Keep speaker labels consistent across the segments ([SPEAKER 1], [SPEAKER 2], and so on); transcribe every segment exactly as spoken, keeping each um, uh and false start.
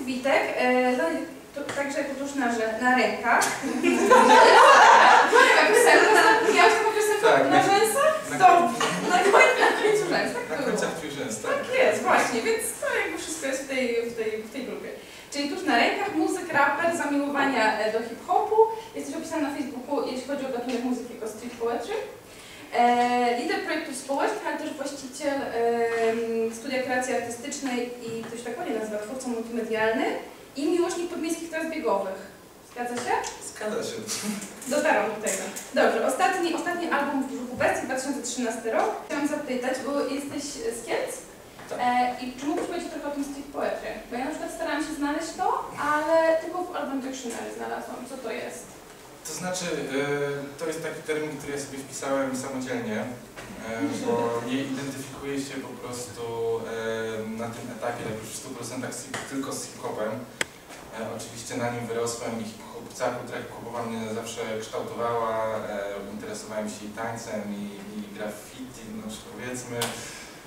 [SPEAKER 1] Witek, e, to, także tuż na, na rękach. Taka piosenka, miałeś taką piosenkę
[SPEAKER 2] tak,
[SPEAKER 1] na rzęsach?
[SPEAKER 2] Na,
[SPEAKER 1] To na, na końcu rzęs, tak
[SPEAKER 2] na końcach rzęs, tak.
[SPEAKER 1] Tak jest, właśnie, więc to jakby wszystko jest w tej, w tej, w tej grupie. Czyli tuż na rękach, muzyk, raper, zamiłowania do hip-hopu. Jesteś opisany na Facebooku, jeśli chodzi o gatunek muzyki jako street poetry. E, lider projektów społecznych, ale też właściciel e, studia kreacji artystycznej i to się tak ładnie nazywa, twórca multimedialny i miłośnik podmiejskich tras biegowych. Zgadza się?
[SPEAKER 2] Zgadza się.
[SPEAKER 1] Dotarłam do tego. Dobrze, ostatni, ostatni album w brzuchu bestii, dwa tysiące trzynasty rok. Chciałam zapytać, bo jesteś z Kielc
[SPEAKER 2] tak.
[SPEAKER 1] e, i czy mógłbyś powiedzieć trochę o tym street poetry? Bo ja na przykład starałam się znaleźć to, ale tylko w Urban Dictionary znalazłam, co to jest.
[SPEAKER 2] To znaczy, y, to jest taki termin, który ja sobie wpisałem samodzielnie, y, bo nie identyfikuję się po prostu y, na tym etapie już w stu procentach tylko z hip-hopem. Y, oczywiście na nim wyrosłem i hip-hop, cała kultura hip-hopowa mnie zawsze kształtowała, y, interesowałem się i tańcem, i, i graffiti, no powiedzmy, y,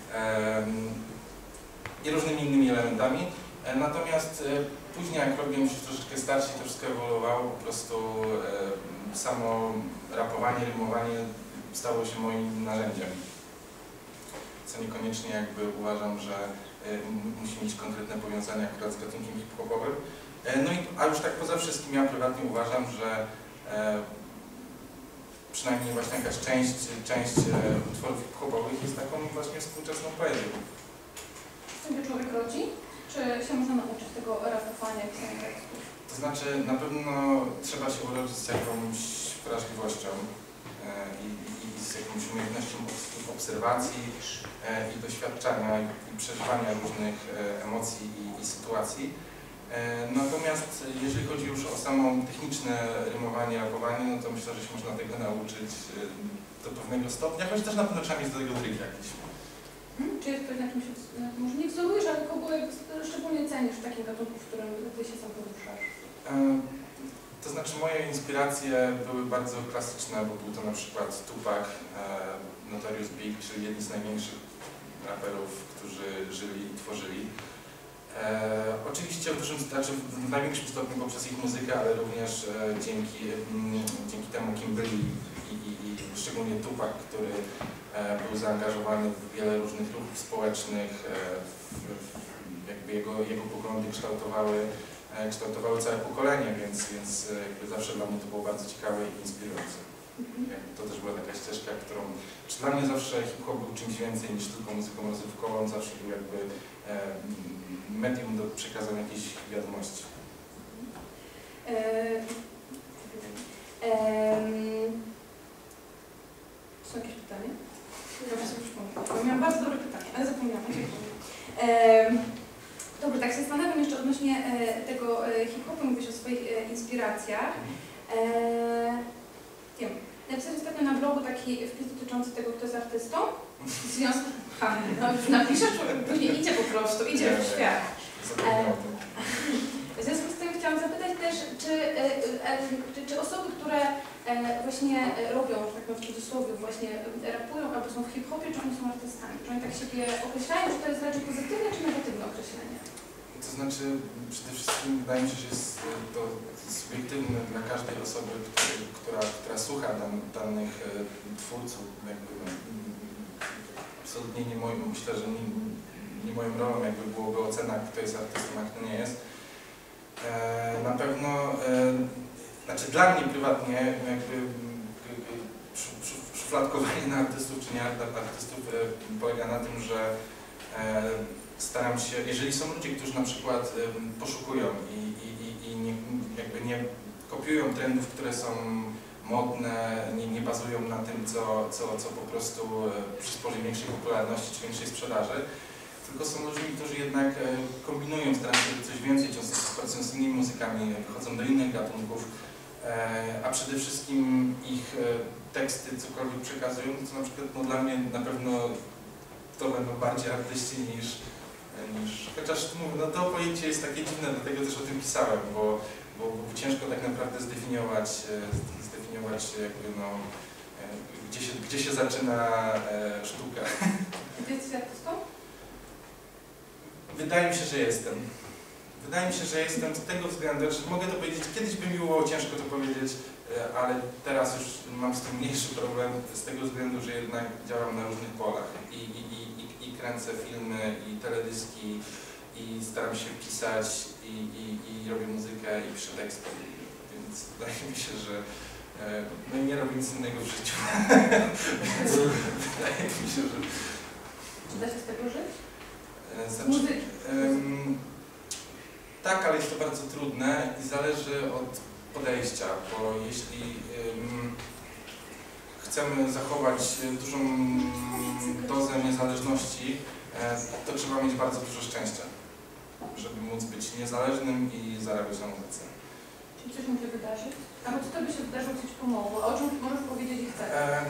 [SPEAKER 2] i różnymi innymi elementami. Y, natomiast y, Później, jak robiłem się troszeczkę starszy, to wszystko ewoluowało, po prostu e, samo rapowanie, rymowanie stało się moim narzędziem. Co niekoniecznie jakby uważam, że e, musi mieć konkretne powiązania akurat z gatunkiem hip-hopowym. E, no i, a już tak poza wszystkim ja prywatnie uważam, że e, przynajmniej właśnie jakaś część, część e, utworów hip-hopowych jest taką właśnie współczesną poezją.
[SPEAKER 1] Z czym człowiek rodzi? Czy się można nauczyć tego rapowania pisania tekstów?
[SPEAKER 2] To znaczy, na pewno trzeba się urodzić z jakąś wrażliwością e, i, i z jakąś umiejętnością obserwacji e, i doświadczania i, i przeżywania różnych e, emocji i, i sytuacji. E, natomiast jeżeli chodzi już o samo techniczne rymowanie, rapowanie, no to myślę, że się można tego nauczyć e, do pewnego stopnia, choć też na pewno trzeba mieć do tego tryk jakiś.
[SPEAKER 1] Hmm? Czy jest coś, na czym się, może nie wzorujesz, ale kogo szczególnie cenisz w takim gatunku, w którym ty się sam poruszasz?
[SPEAKER 2] E, to znaczy moje inspiracje były bardzo klasyczne, bo był to na przykład Tupac, e, Notorious Big, czyli jedni z największych raperów, którzy żyli i tworzyli. E, oczywiście w, dużym, znaczy w największym stopniu poprzez ich muzykę, ale również e, dzięki, m, dzięki temu, kim byli i, i, i szczególnie Tupac, który e, był zaangażowany w wiele różnych ruchów społecznych, e, w, w, jakby jego, jego poglądy kształtowały, e, kształtowały całe pokolenie, więc, więc jakby zawsze dla mnie to było bardzo ciekawe i inspirujące. Jakby to też była taka ścieżka, którą, czy dla mnie zawsze hip-hop był czymś więcej niż tylko muzyką rozrywkową, zawsze był jakby e, medium do przekazania jakiejś wiadomości.
[SPEAKER 1] E, e, są jakieś pytania? Ja sobie przypomnę. Miałam bardzo dobre pytanie, ale zapomniałam. E, Dobrze, tak się zastanawiam jeszcze odnośnie e, tego e, hip-hopu, mówisz o swoich e, inspiracjach. E, wiem, napisałeś ostatnio na blogu taki wpis dotyczący tego, kto jest artystą. W związku... Ha, no, napiszesz, później idzie po prostu, idzie w świat. E, w związku z tym chciałam zapytać też, czy, e, e, czy, czy osoby, które e, właśnie robią, że tak powiem w cudzysłowie, właśnie rapują albo są w hip-hopie, czy oni są artystami? Czy oni tak siebie określają, że to jest raczej pozytywne czy negatywne określenie?
[SPEAKER 2] To znaczy, przede wszystkim wydaje mi się, że jest to subiektywne dla każdej osoby, który, która, która słucha dan, danych e, twórców. Jakby, no, absolutnie nie moim, myślę, że nie, nie moją rolą jakby byłoby ocena, kto jest artystą, a kto nie jest. E, na pewno, e, znaczy dla mnie prywatnie jakby szufladkowanie na artystów czy nie artystów e, polega na tym, że e, staram się, jeżeli są ludzie, którzy na przykład y, poszukują i, i, i nie, jakby nie kopiują trendów, które są modne, nie, nie bazują na tym, co, co, co po prostu y, przysporzy większej popularności czy większej sprzedaży, tylko są ludźmi, którzy jednak y, kombinują, starają się robić coś więcej, często pracują z innymi muzykami, wychodzą do innych gatunków, y, a przede wszystkim ich y, teksty cokolwiek przekazują, to na przykład no, dla mnie na pewno to będą bardziej artyści niż niż, chociaż mówię, no to pojęcie jest takie dziwne, dlatego też o tym pisałem, bo, bo, bo ciężko tak naprawdę zdefiniować, zdefiniować jakby no, gdzie się, gdzie się zaczyna e, sztuka.
[SPEAKER 1] Ty jesteś artystą?
[SPEAKER 2] Wydaje mi się, że jestem. Wydaje mi się, że jestem z tego względu, że mogę to powiedzieć, kiedyś by mi było ciężko to powiedzieć, ale teraz już mam z tym mniejszy problem z tego względu, że jednak działam na różnych polach i, i, i, i kręcę filmy i teledyski i staram się pisać i, i, i robię muzykę i piszę teksty, więc wydaje mi się, że no nie robię nic innego w życiu. Więc wydaje mi się, że...
[SPEAKER 1] Czy da się z tego żyć?
[SPEAKER 2] Znaczy,
[SPEAKER 1] Muzyki.
[SPEAKER 2] Um, tak, ale jest to bardzo trudne i zależy od podejścia, bo jeśli um, chcemy zachować dużą dozę niezależności, to trzeba mieć bardzo dużo szczęścia, żeby móc być niezależnym i zarabiać na muzyce.
[SPEAKER 1] Czy coś może wydarzyć? Albo co to by się wydarzyło, coś pomogło? A o czym możesz powiedzieć i chcesz?
[SPEAKER 2] E,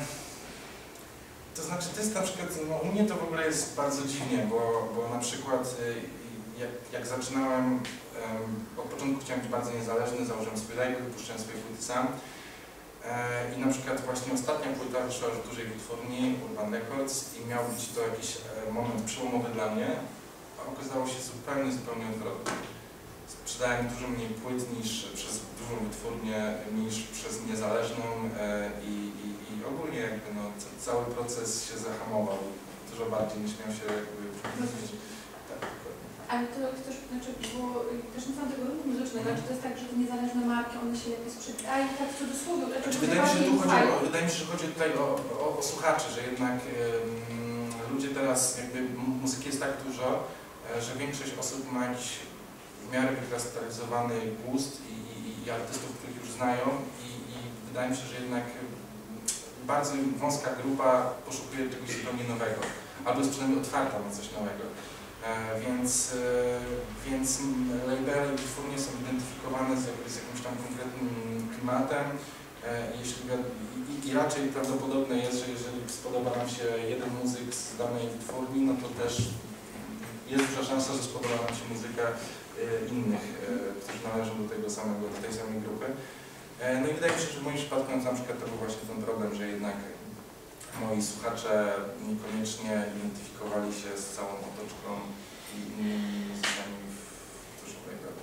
[SPEAKER 2] to znaczy, to jest na przykład, no, u mnie to w ogóle jest bardzo dziwnie, bo, bo na przykład jak, jak zaczynałem, um, od początku chciałem być bardzo niezależny, założyłem swój label, wypuszczałem swoje płyty sam. E, I na przykład właśnie ostatnia płyta wyszła już w dużej wytwórni, Urban Records, i miał być to jakiś e, moment przełomowy dla mnie, a okazało się zupełnie, zupełnie odwrotnie. Sprzedałem dużo mniej płyt niż przez dużą wytwórnię, niż przez niezależną e, i, i, i ogólnie jakby no, cały proces się zahamował dużo bardziej niż miał się jakby przybliżyć. Tak,
[SPEAKER 1] ale to też, znaczy, bo też nie znam tego rynku muzycznego, mm. czy to jest tak, że te niezależne marki, one się jakoś sprzedają, tak w cudzysłowie?
[SPEAKER 2] Znaczy, wydaje, mi się, że tu chodzi o, wydaje mi się, że chodzi tutaj o, o, o słuchaczy, że jednak um, ludzie teraz, jakby muzyki jest tak dużo, że większość osób ma jakiś w miarę wykrystalizowany gust i, i, i artystów, których już znają i, i wydaje mi się, że jednak bardzo wąska grupa poszukuje czegoś zupełnie nowego, albo jest przynajmniej otwarta na coś nowego. E, więc, e, więc labele i wytwórnie są identyfikowane z, jakby, z jakimś tam konkretnym klimatem. E, jeśli, i, I raczej prawdopodobne jest, że jeżeli spodoba nam się jeden muzyk z danej wytwórni, no to też jest duża szansa, że spodoba nam się muzyka innych, którzy należą do tego samego, do tej samej grupy. No i wydaje mi się, że w moim przypadku na przykład to był właśnie ten problem, że jednak moi słuchacze niekoniecznie identyfikowali się z całą otoczką i innymi muzykami w dużym labelu.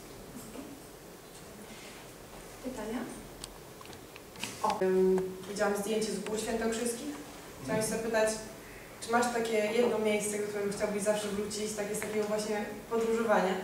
[SPEAKER 1] Pytania?
[SPEAKER 3] O, um, widziałam zdjęcie z Gór Świętokrzyskich. Chciałam się zapytać, czy masz takie jedno miejsce, do którego chciałbyś zawsze wrócić, takie z takiego właśnie podróżowania?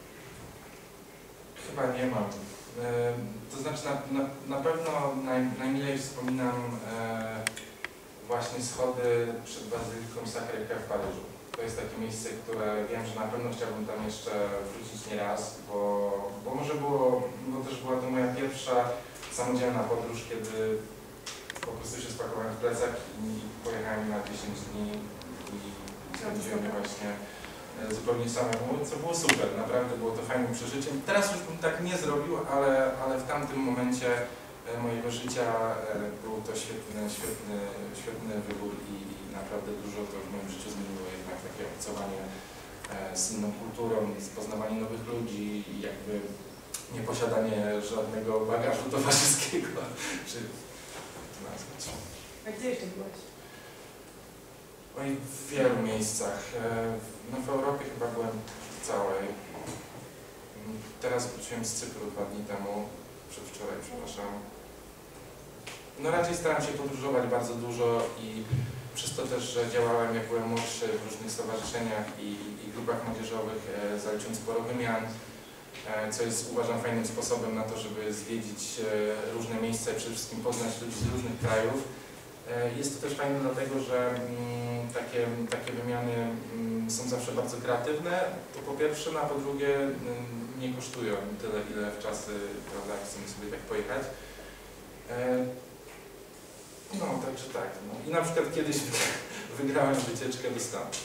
[SPEAKER 2] Chyba nie mam. E, to znaczy na, na, na pewno naj, najmilej wspominam e, właśnie schody przed Bazyliką Sacré-Cœur w Paryżu. To jest takie miejsce, które wiem, że na pewno chciałbym tam jeszcze wrócić nieraz, bo, bo może było, bo też była to moja pierwsza samodzielna podróż, kiedy po prostu się spakowałem w plecak i pojechałem na dziesięć dni i spędziłem je właśnie zupełnie samemu, co było super, naprawdę było to fajnym przeżyciem. Teraz już bym tak nie zrobił, ale, ale w tamtym momencie mojego życia był to świetny, świetny, świetny wybór i, i naprawdę dużo to w moim życiu zmieniło, jednak takie obcowanie z inną kulturą, poznawanie nowych ludzi i jakby nieposiadanie żadnego bagażu towarzyskiego, czy to nazwać.
[SPEAKER 3] A gdzie jeszcze byłeś?
[SPEAKER 2] Oj, w wielu miejscach. No w Europie chyba byłem w całej. Teraz wróciłem z Cypru dwa dni temu, przedwczoraj, przepraszam. No raczej staram się podróżować bardzo dużo i przez to też, że działałem jak byłem młodszy w różnych stowarzyszeniach i, i grupach młodzieżowych, zaliczyłem sporo wymian, co jest uważam fajnym sposobem na to, żeby zwiedzić różne miejsca i przede wszystkim poznać ludzi z różnych krajów. Jest to też fajne dlatego, że mm, takie, takie wymiany mm, są zawsze bardzo kreatywne, to po pierwsze, no, a po drugie mm, nie kosztują tyle, ile w czasy, prawda, jak chcemy sobie tak pojechać. E, no, także tak. No. I na przykład kiedyś wygrałem wycieczkę do Stanów.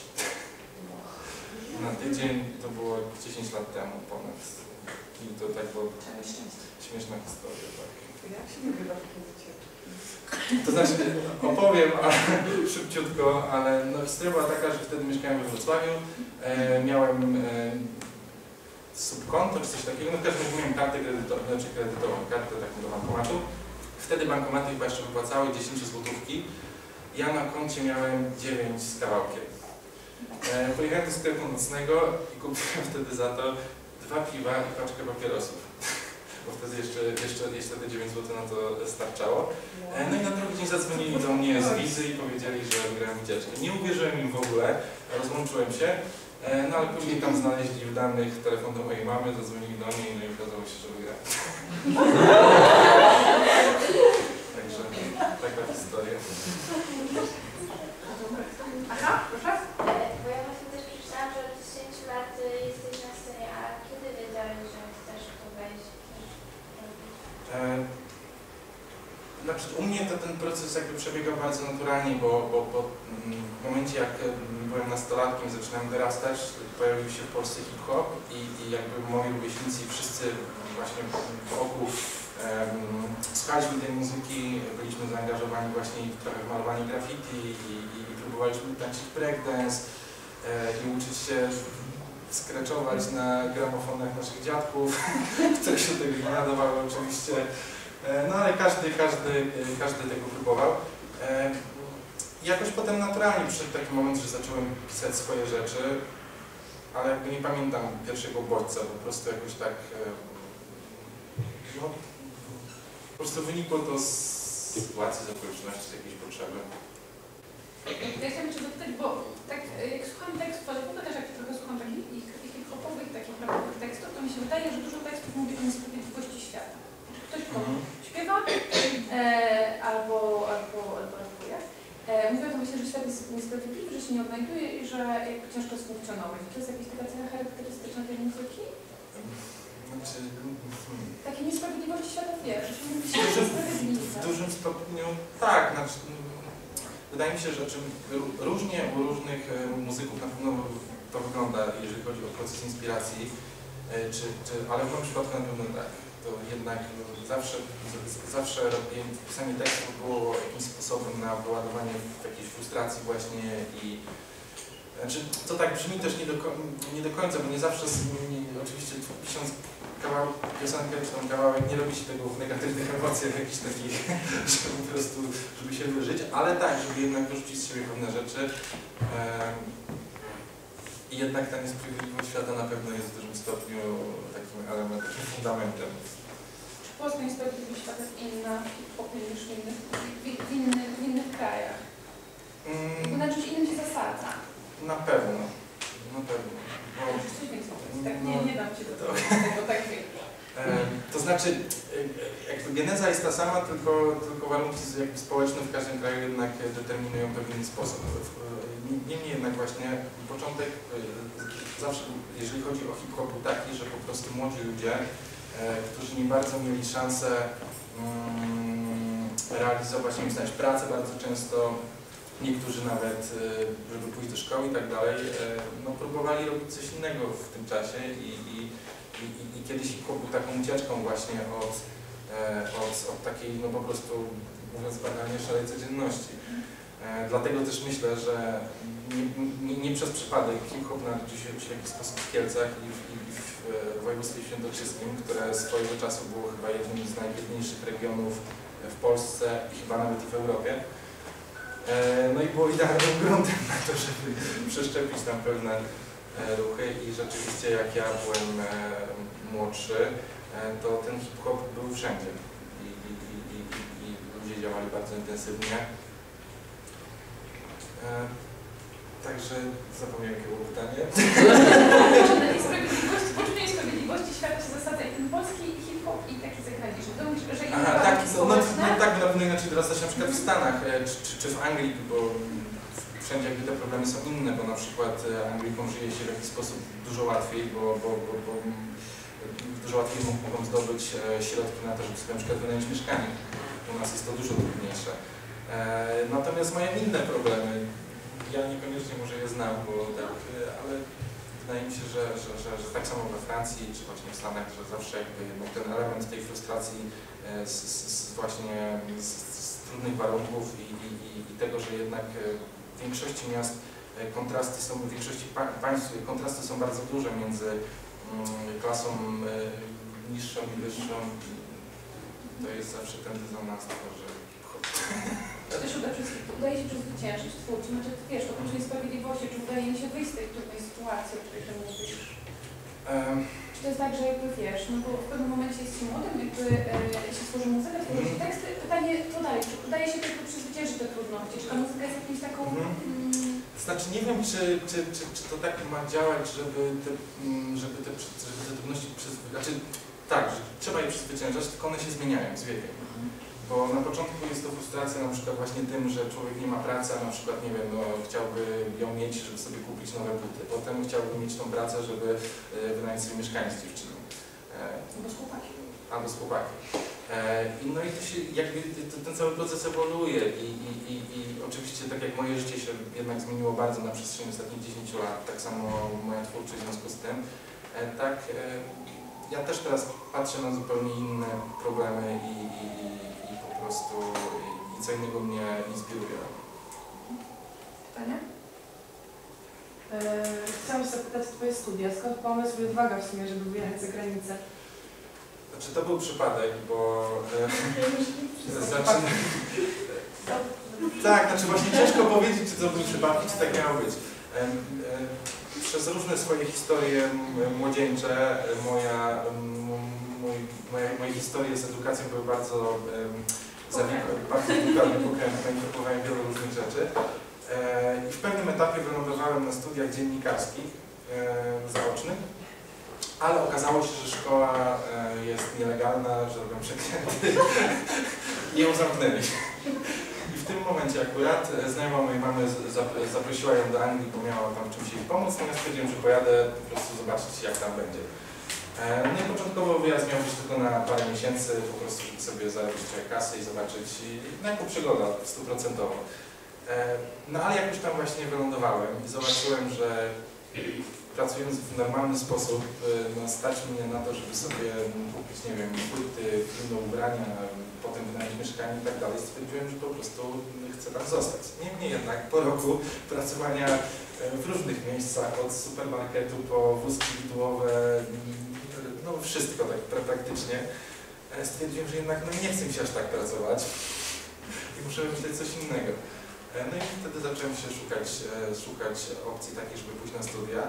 [SPEAKER 2] Na tydzień, to było dziesięć lat temu ponad. I to tak było śmieszna historia. Tak.
[SPEAKER 3] Jak się wygrywa takie wycieczki?
[SPEAKER 2] To znaczy, opowiem ale, szybciutko, ale no, historia była taka, że wtedy mieszkałem we Wrocławiu, e, miałem e, subkonto czy coś takiego, no w każdym razie miałem kartę kredytową, znaczy kredytową, kartę taką do bankomatu. Wtedy bankomaty chyba jeszcze wypłacały dziesięć złotówki. Ja na koncie miałem dziewięć z kawałkiem. E, pojechałem do sklepu nocnego i kupiłem wtedy za to dwa piwa i paczkę papierosów. Bo wtedy jeszcze, jeszcze, jeszcze te dziewięć złotych na to starczało. E, no i na drugi dzień zadzwonili do mnie z wizy i powiedzieli, że wygrałem wycieczkę. Nie uwierzyłem im w ogóle, rozłączyłem się, e, no ale później tam znaleźli w danych telefon do mojej mamy, zadzwonili do mnie no i okazało się, że wygrałem. Także taka historia.
[SPEAKER 1] Aha, proszę?
[SPEAKER 4] Bo ja właśnie też przeczytałam, że od dziesięciu lat jesteś na scenie, a kiedy wiedziałeś, że chcesz w to wejść?
[SPEAKER 2] E, znaczy, u mnie to ten proces jakby przebiegał bardzo naturalnie, bo, bo, bo w momencie jak byłem nastolatkiem, zaczynałem dorastać, pojawił się w Polsce hip-hop i, i jakby moi rówieśnicy wszyscy właśnie wokół um, słuchaliśmy tej muzyki, byliśmy zaangażowani właśnie trochę w malowanie graffiti i, i, i próbowaliśmy tańczyć breakdance e, i uczyć się skreczować na gramofonach naszych dziadków, które się tego nie nadawały oczywiście. No ale każdy, każdy, każdy tego próbował. I jakoś potem naturalnie przyszedł taki moment, że zacząłem pisać swoje rzeczy, ale jakby nie pamiętam pierwszego bodźca, po prostu jakoś tak, no, po prostu wynikło to z sytuacji, z okoliczności, z jakiejś potrzeby.
[SPEAKER 1] Ja chciałam jeszcze dopytać, bo tak jak słucham tekstów, ale w ogóle też jak trochę słucham takich hip-hopowych, takich rapowych tekstów, to mi się wydaje, że dużo tekstów mówi o niesprawiedliwości świata. Ktoś komuś śpiewa e, albo, albo, albo rapuje. E, mówię o tym właśnie, że świat jest niesprawiedliwy, że się nie odnajduje i że jakby ciężko jest funkcjonować. To jest jakaś taka cecha charakterystyczna tej muzyki?
[SPEAKER 2] Znaczy, hmm.
[SPEAKER 1] Takie niesprawiedliwości świata wie, że się mówi
[SPEAKER 2] W
[SPEAKER 1] się
[SPEAKER 2] dużym,
[SPEAKER 1] niesprawiedliwe.
[SPEAKER 2] w dużym stopniu tak. Znaczy, wydaje mi się, że czym różnie u różnych muzyków na pewno to wygląda, jeżeli chodzi o proces inspiracji, czy, czy, ale w moim przypadku na pewno tak. To jednak zawsze, zawsze pisanie tekstów było jakimś sposobem na wyładowanie jakiejś frustracji właśnie i znaczy, to tak brzmi też nie do, nie do końca, bo nie zawsze, nie, oczywiście pisząc kawałek, piosenkę czy tam kawałek, nie robi się tego w negatywnych emocjach jakichś takich, żeby po prostu, żeby się wyżyć, ale tak, żeby jednak wyrzucić z siebie pewne rzeczy. I jednak ta niesprawiedliwość świata na pewno jest w dużym stopniu takim elementem, takim fundamentem.
[SPEAKER 1] Czy polska niesprawiedliwość świata jest inna w hip-hopie niż w innych, w, w, innych, w innych krajach?
[SPEAKER 2] Mm,
[SPEAKER 1] Bo na czymś innym się zasadza.
[SPEAKER 2] Na pewno, na pewno. Bo,
[SPEAKER 1] Możesz coś więcej powiedzieć? Tak, nie,
[SPEAKER 2] no,
[SPEAKER 1] nie dam Ci do tego, bo tak wiem.
[SPEAKER 2] E, to znaczy, e, jakby geneza jest ta sama, tylko, tylko warunki jakby społeczne w każdym kraju jednak determinują pewien sposób. Niemniej jednak właśnie początek e, zawsze, jeżeli chodzi o hip-hop, był taki, że po prostu młodzi ludzie, e, którzy nie bardzo mieli szansę mm, realizować, nie wiem, znaleźć pracę bardzo często, niektórzy nawet, e, żeby pójść do szkoły i tak dalej, e, no, próbowali robić coś innego w tym czasie i, i I, i, i kiedyś hip-hop był taką ucieczką właśnie od, e, od, od takiej, no po prostu, mówiąc banalnie, szarej codzienności. E, dlatego też myślę, że nie, nie, nie przez przypadek hip-hop narodził się w jakiś sposób w Kielcach i w, i w, w województwie świętokrzyskim, które swojego czasu było chyba jednym z najbiedniejszych regionów w Polsce i chyba nawet w Europie. E, no i było idealnym gruntem na to, żeby przeszczepić tam pewne ruchy i rzeczywiście jak ja byłem e, młodszy, e, to ten hip-hop był wszędzie i, i, i, i, i ludzie działali bardzo intensywnie. E, także zapomniałem, jakie było pytanie.
[SPEAKER 1] Czy na niesprawiedliwości, poczucie niesprawiedliwości świata się zasadza i ten polski hip-hop i taki zagraniczny? To mówisz, że
[SPEAKER 2] Aha, tak, no, no, no tak, bo na pewno inaczej dorastać na przykład w Stanach e, czy, czy, czy w Anglii, bo wszędzie jakby te problemy są inne, bo na przykład Anglikom żyje się w jakiś sposób dużo łatwiej, bo, bo, bo, bo dużo łatwiej mogą zdobyć środki na to, żeby sobie na przykład wynająć mieszkanie. U nas jest to dużo trudniejsze. Natomiast mają inne problemy. Ja niekoniecznie może je znam, bo tak, ale wydaje mi się, że, że, że, że tak samo we Francji, czy właśnie w Stanach, że zawsze jakby jednak ten element tej frustracji z, z, z właśnie z, z trudnych warunków i, i, i tego, że jednak w większości miast kontrasty są, w większości państw kontrasty są bardzo duże między um, klasą um, niższą i wyższą. To jest zawsze ten dysonans, że...
[SPEAKER 1] Czy też uda, udaje się przezwyciężyć twórcom? Znaczy, wiesz, oprócz niesprawiedliwości, czy udaje mi się wyjść z tej trudnej sytuacji, o której ty mówisz?
[SPEAKER 2] Um,
[SPEAKER 1] Czy Czy to jest tak, że jakby wiesz, no bo w pewnym momencie jesteś młodym, jakby e, się tworzy muzykę, tworzy się teksty, pytanie, co dalej? Czy udaje się tylko przezwyciężyć te trudności? Czy ta muzyka jest jakimś taką...
[SPEAKER 2] Mhm.
[SPEAKER 1] Mm,
[SPEAKER 2] Znaczy nie wiem, czy, czy, czy, czy to tak ma działać, żeby te, mm, żeby te, żeby te trudności przezwyciężać. Znaczy tak, że trzeba je przezwyciężać, tylko one się zmieniają z wiekiem. Bo na początku jest to frustracja na przykład właśnie tym, że człowiek nie ma pracy, a na przykład, nie wiem, no, chciałby ją mieć, żeby sobie kupić nowe buty. Potem chciałby mieć tą pracę, żeby y, wynająć sobie mieszkanie z dziewczyną. E,
[SPEAKER 1] albo z chłopakiem.
[SPEAKER 2] albo z chłopakiem. E, i no i to się jakby to, ten cały proces ewoluuje i, i, i, i oczywiście tak jak moje życie się jednak zmieniło bardzo na przestrzeni ostatnich dziesięciu lat, tak samo moja twórczość w związku z tym, e, tak e, ja też teraz patrzę na zupełnie inne problemy i, i, i po prostu i co innego mnie inspiruje.
[SPEAKER 1] Pytanie?
[SPEAKER 3] E, chciałam się zapytać o Twoje studia. Skąd pomysł i odwaga w sumie, żeby wyjechać za granicę?
[SPEAKER 2] Znaczy to był przypadek, bo e, zaczyn... tak, znaczy właśnie ciężko powiedzieć, czy to był przypadek, czy tak miało być. E, e, przez różne swoje historie m, młodzieńcze, moja, m, mój, moje, moje historie z edukacją były bardzo zawiekłe, bardzo dokładnie pokrętne i próbowałem wielu różnych rzeczy. E, I w pewnym etapie wylądowałem na studiach dziennikarskich e, zaocznych, ale okazało się, że szkoła e, jest nielegalna, że robią przekręty i ją zamknęli. I w tym momencie akurat znajoma mojej mamy zaprosiła ją do Anglii, bo miała tam czymś jej pomóc, natomiast stwierdziłem, że pojadę po prostu zobaczyć, jak tam będzie. No i początkowo wyjazd miał być tylko na parę miesięcy, po prostu żeby sobie zarobić trochę kasy i zobaczyć, no jako przygoda stuprocentowo. No ale jak już tam właśnie wylądowałem i zobaczyłem, że pracując w normalny sposób, no, stać mnie na to, żeby sobie kupić, nie wiem, płyty, inne ubrania, potem wynająć mieszkanie i tak dalej, stwierdziłem, że po prostu chcę tam zostać. Niemniej jednak po roku pracowania w różnych miejscach, od supermarketu po wózki widłowe, no wszystko tak praktycznie, stwierdziłem, że jednak no, nie chcę mi się aż tak pracować i muszę myśleć coś innego. No i wtedy zacząłem się szukać, szukać opcji takich, żeby pójść na studia.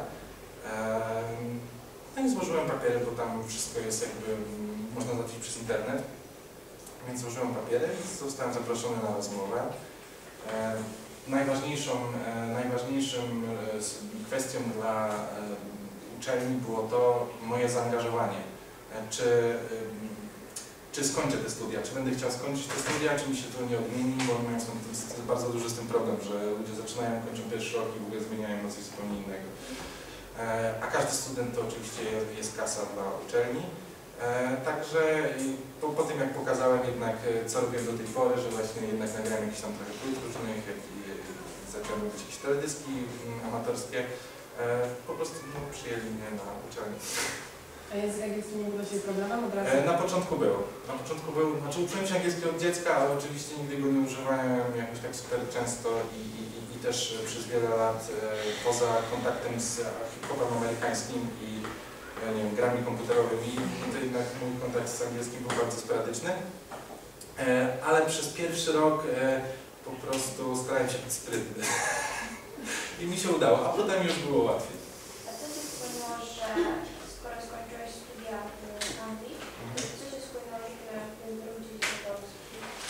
[SPEAKER 2] No i złożyłem papiery, bo tam wszystko jest jakby, można załatwić przez internet. Więc złożyłem papiery i zostałem zaproszony na rozmowę. Najważniejszą, najważniejszą kwestią dla uczelni było to moje zaangażowanie. Czy, czy skończę te studia, czy będę chciał skończyć te studia, czy mi się to nie odmieni, bo mają bardzo duży z tym problem, że ludzie zaczynają, kończą pierwszy rok i w ogóle zmieniają na coś zupełnie innego. A każdy student to oczywiście jest kasa dla uczelni. Także po, po tym jak pokazałem jednak, co robię do tej pory, że właśnie jednak nagrałem jakieś tam trochę płyt różnych, jak i zacząłem robić jakieś teledyski amatorskie, po prostu no, przyjęli mnie na uczelnię.
[SPEAKER 3] A język angielski nie był dla Ciebie problemem od razu?
[SPEAKER 2] Na początku był. Na początku był, znaczy uczyłem się angielskiego od dziecka, ale oczywiście nigdy go nie używałem jakoś tak super często i, i, i też przez wiele lat poza kontaktem z hip-hopem amerykańskim i nie wiem, grami komputerowymi, to jednak mój kontakt z angielskim był bardzo sporadyczny. Ale przez pierwszy rok po prostu starałem się być sprytny. I mi się udało, a potem już było łatwiej.
[SPEAKER 4] A co Ci wpłynęło, że skoro skończyłeś studia w Anglii, co Ci wpłynęło, żeby wrócić do Polski?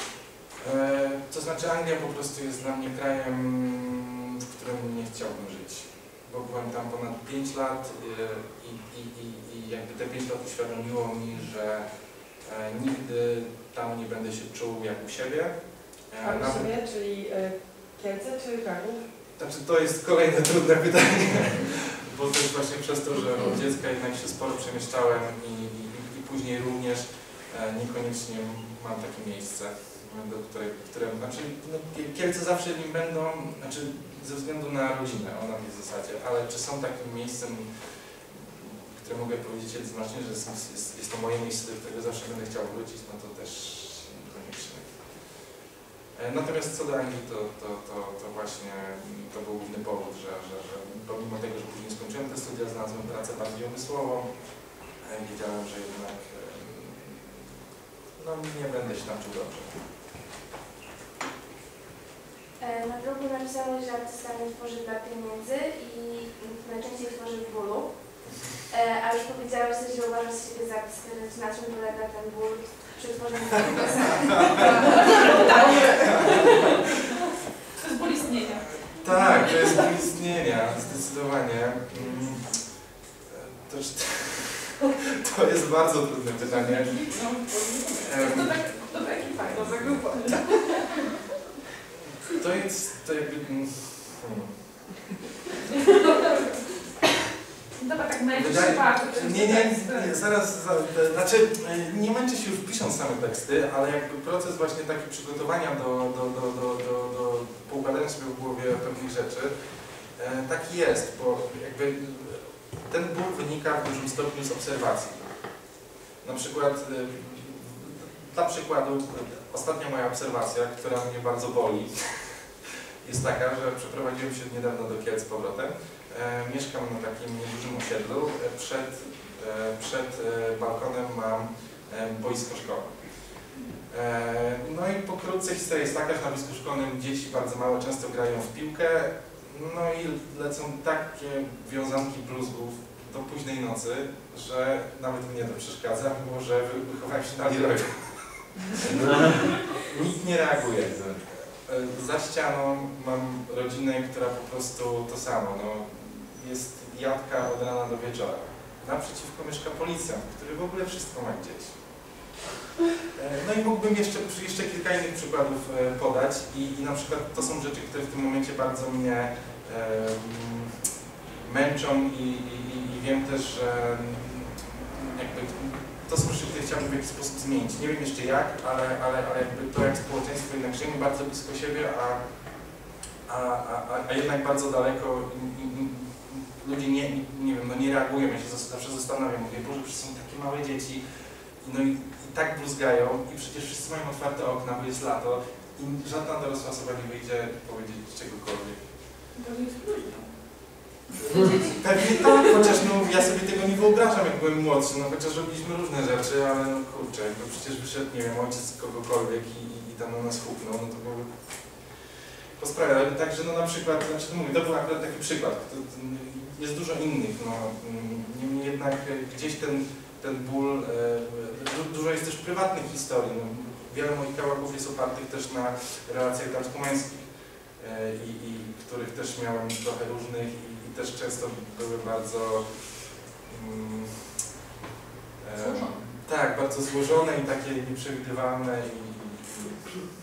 [SPEAKER 2] To znaczy Anglia po prostu jest dla mnie krajem, w którym nie chciałbym żyć. Bo byłem tam ponad pięć lat i, i, i, i jakby te pięć lat uświadomiło mi, że nigdy tam nie będę się czuł jak u siebie.
[SPEAKER 3] A u siebie, czyli Kielce czy Kraków?
[SPEAKER 2] Znaczy to jest kolejne trudne pytanie, bo też właśnie przez to, że od dziecka jednak się sporo przemieszczałem i, i, i później również niekoniecznie mam takie miejsce, do której, które, znaczy no, Kielce zawsze nim będą, znaczy ze względu na rodzinę, ona w zasadzie, ale czy są takim miejscem, które mogę powiedzieć jednoznacznie, że jest, jest, jest to moje miejsce, do którego zawsze będę chciał wrócić, no to też niekoniecznie. Natomiast co do Anglii, to, to, to, to właśnie to był główny powód, że, że, że pomimo tego, że później skończyłem te studia, znalazłem pracę bardziej umysłową, wiedziałem, że jednak no, nie będę się tam czuł dobrze.
[SPEAKER 4] Na blogu napisałeś, że artysta nie tworzy dla pieniędzy i najczęściej tworzy w bólu. E, a już powiedziałeś, że uważasz siebie za psychiatryk, na czym polega ten ból przy tworzeniu tego piosenki?
[SPEAKER 1] To jest ból istnienia.
[SPEAKER 2] Tak, to jest ból istnienia, zdecydowanie. Mm, To, to jest bardzo trudne pytanie. Em,
[SPEAKER 1] Dobra, dobra ekipa, dobra grupa.
[SPEAKER 2] To jest, to jakby... mm,
[SPEAKER 1] Dobra, tak najwyższy
[SPEAKER 2] Wydaje-
[SPEAKER 1] part.
[SPEAKER 2] Nie, nie, nie, zaraz, za, znaczy nie męczę się już pisząc same teksty, ale jakby proces właśnie taki przygotowania do, do, do, do, do, do poukładania sobie w głowie pewnych rzeczy e, taki jest, bo jakby ten ból wynika w dużym stopniu z obserwacji. Na przykład, e, dla przykładu, ostatnia moja obserwacja, która mnie bardzo boli, jest taka, że przeprowadziłem się niedawno do Kielc z powrotem. E, mieszkam na takim niedużym osiedlu. E, przed, e, przed e, balkonem mam e, boisko szkolne. E, no i pokrótce historia jest taka, że na boisku szkolnym dzieci bardzo małe często grają w piłkę, no i lecą takie wiązanki bluzgów do późnej nocy, że nawet mnie to przeszkadza, mimo że wychowałem się na Leroyu. Nikt nie reaguje. Za ścianą mam rodzinę, która po prostu to samo. No, jest jadka od rana do wieczora. Naprzeciwko mieszka policjant, który w ogóle wszystko ma gdzieś. No i mógłbym jeszcze, jeszcze kilka innych przykładów podać i, i na przykład to są rzeczy, które w tym momencie bardzo mnie e, męczą i, i, i wiem też, że jakby to są rzeczy, które chciałbym w jakiś sposób zmienić. Nie wiem jeszcze jak, ale, ale, ale jakby to jak społeczeństwo jednak żyjemy bardzo blisko siebie, a, a, a, a jednak bardzo daleko i, i, i ludzie nie, nie wiem, no nie reagują. Ja się zawsze zastanawiam, mówię, Boże, przecież są takie małe dzieci i, no i, i tak bluzgają i przecież wszyscy mają otwarte okna, bo jest lato i żadna dorosła osoba nie wyjdzie powiedzieć czegokolwiek.
[SPEAKER 1] Pewnie jest luźno.
[SPEAKER 2] Pewnie tak, chociaż no, ja sobie tego nie wyobrażam, jak byłem młodszy, no chociaż robiliśmy różne rzeczy, ale no kurczę, jakby przecież wyszedł, nie wiem, ojciec kogokolwiek i, i tam na nas huknął, no to były po sprawie, ale także no na przykład, znaczy no mówię, to był akurat taki przykład, to, to, jest dużo innych, no niemniej jednak gdzieś ten, ten ból, e, dużo jest też prywatnych historii, no, wiele moich kawałków jest opartych też na relacjach damsko-męskich e, i, i których też miałem trochę różnych i, i też często były bardzo mm, e, tak, bardzo złożone i takie nieprzewidywalne i, i,